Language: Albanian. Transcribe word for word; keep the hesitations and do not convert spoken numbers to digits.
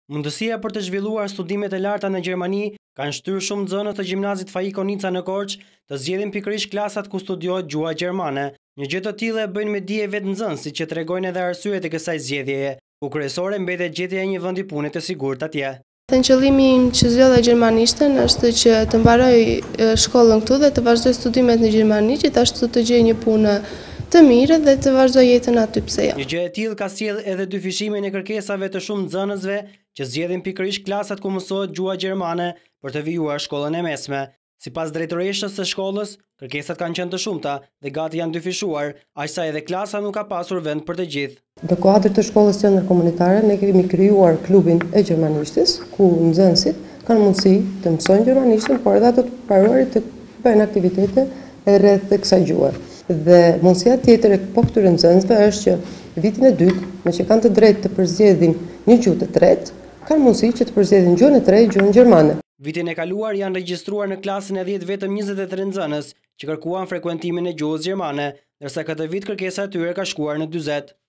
Mundësia për të zhvilluar studimet e larta në Gjermani kanë shtyrë shumë nxënës të gjimnazit Faik Konica në Korçë të zgjedhin pikërisht klasat ku studiohet gjuha gjermane. Një gjë të tillë e bëjnë me dije vetë nxënësit që tregojnë edhe arsyet e kësaj zgjedhjeje, ku kryesore mbetet gjetja e një vendi pune të sigurt atje. Në qëllimi im që zgjodha gjermanishten është që të mbaroj shkollën këtu dhe të vazhdoj studimet në Gjermani, gjithashtu të gjej një punë të mirë dhe të vazhdoj jetën aty pse jo. Një gjë e tillë ka sjellë edhe dyfishimin e kërkesave të shumë nxënësve që zgjedhin pikërisht klasat ku mësohet gjuha gjermane për të vijuar shkollën e mesme. Sipas drejtoreshës së shkollës, kërkesat kanë qenë të shumta dhe gati janë dyfishuar, aqsa edhe klasa nuk ka pasur vend për të gjithë. Në kuadër të shkollës tjetër komunitare ne kemi krijuar klubin e gjermanishtes, ku nxënësit kanë mundësi të mësojnë gjermanishten, por edhe ato të paruarit të bëjnë aktivitete rreth kësaj gjuhe. Dhe mundësia tjetër e po këtyre nxënësve është që vitin e dytë, me që kanë të drejtë të përzgjedhin një gjuhë të tretë, kanë mundësi që të përzgjedhin gjuhën e tretë, gjuhën gjermane. Vitin e kaluar janë regjistruar në klasën e dhjetë vetëm njëzet e tre nxënës që kërkuan frekuentimin e gjuhës gjermane, ndërsa këtë vit kërkesa e tyre ka shkuar në dyzet.